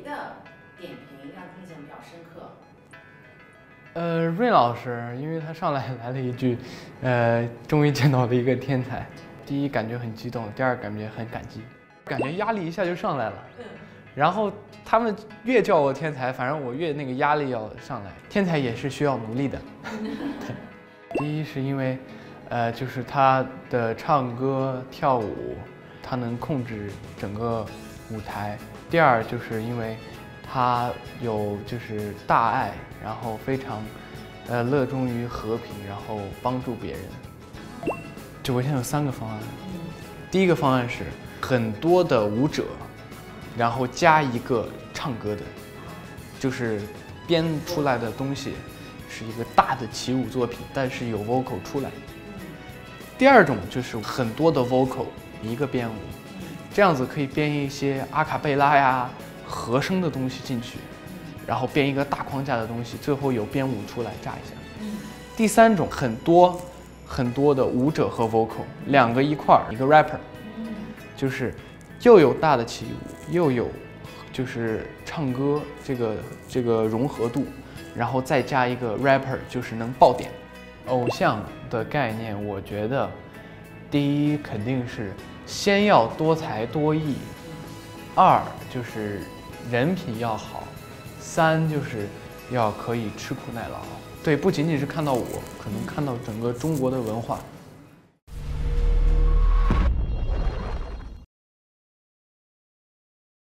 的点评让听起来比较深刻？ 瑞老师，因为他上来来了一句，终于见到了一个天才。第一感觉很激动，第二感觉很感激，感觉压力一下就上来了。然后他们越叫我天才，反正我越那个压力要上来。天才也是需要努力的。第一是因为，就是他的唱歌跳舞，他能控制整个舞台。第二就是因为他有就是大爱，然后非常，热衷于和平，然后帮助别人。就我现在有3个方案。第一个方案是很多的舞者，然后加一个唱歌的，就是编出来的东西是一个大的起舞作品，但是有 vocal 出来。第二种就是很多的 vocal 一个编舞，这样子可以编一些阿卡贝拉呀、和声的东西进去，然后编一个大框架的东西，最后有编舞出来炸一下。第三种很多的舞者和 vocal 2个一块儿，一个 rapper， 就是又有大的起舞，又有就是唱歌这个融合度，然后再加一个 rapper， 就是能爆点。偶像的概念，我觉得第一肯定是先要多才多艺，2就是人品要好，3就是要可以吃苦耐劳。对，不仅仅是看到我，可能看到整个中国的文化。